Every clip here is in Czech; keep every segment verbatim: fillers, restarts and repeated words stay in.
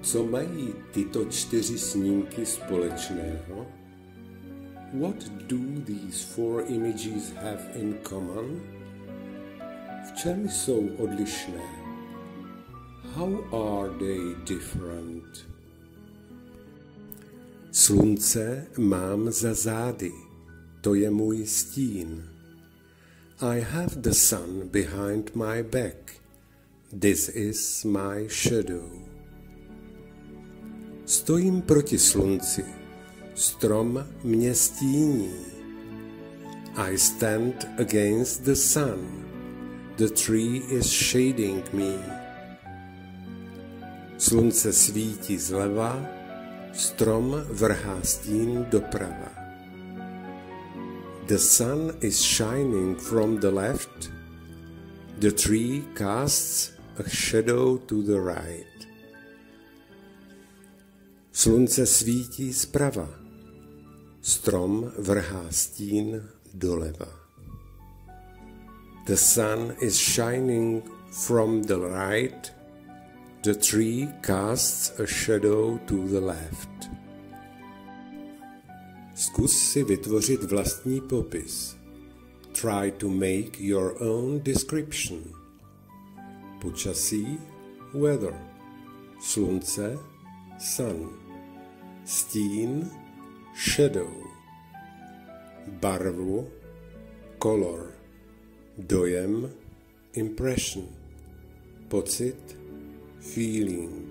Co mají tyto čtyři snímky společného? What do these four images have in common? V čem jsou odlišné? How are they different? Slunce mám za zády, to je můj stín. I have the sun behind my back, this is my shadow. Stojím proti slunci, strom mě stíní. I stand against the sun, the tree is shading me. Slunce svítí zleva, strom vrhá stín doprava. The sun is shining from the left, the tree casts a shadow to the right. Slunce svítí zprava, strom vrhá stín doleva. The sun is shining from the right, the tree casts a shadow to the left. Zkus si vytvořit vlastní popis. Try to make your own description. Počasí, weather. Slunce, sun. Stín, shadow. Barvu, color. Dojem, impression. Pocit, feeling.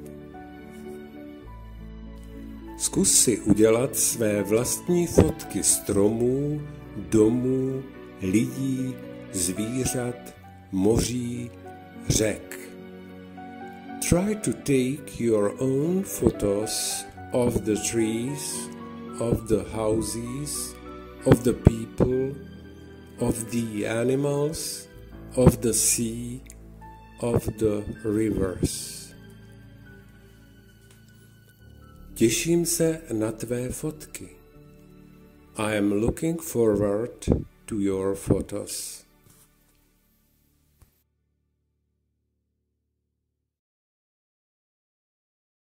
Zkus si udělat své vlastní fotky stromů, domů, lidí, zvířat, moří, řek. Try to take your own photos of the trees, of the houses, of the people, of the animals, of the sea, of the rivers. Těším se na tvé fotky. I am looking forward to your photos.